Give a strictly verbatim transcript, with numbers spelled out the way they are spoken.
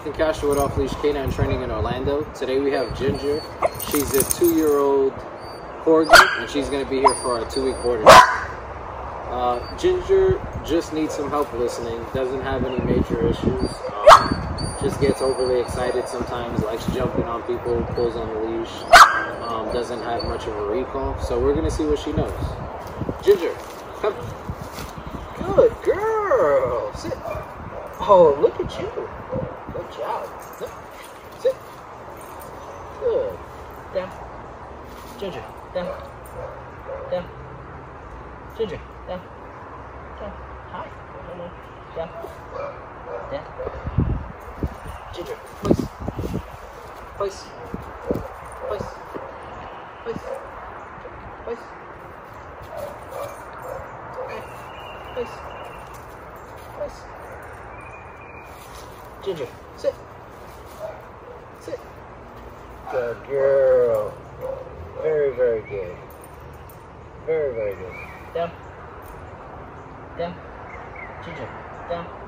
Jonathan Castro with Off-Leash K nine Training in Orlando. Today we have Ginger. She's a two-year-old Corgi, and she's going to be here for our two-week boarding. Uh, Ginger just needs some help listening. Doesn't have any major issues. Um, just gets overly excited sometimes, likes jumping on people, pulls on the leash. Um, doesn't have much of a recall. So we're going to see what she knows. Ginger, come. Good girl. Sit. Oh, look at you. Good job. Sit. Sit. Good. Down. Ginger. Down. Down. Ginger. Down. Down. Hi. Down. Down. Ginger. Place. Place. Place. Place. Place. Okay. Place. Place. Ginger, sit. Sit. Good girl. Very, very good. Very, very good. Down. Down. Ginger, down.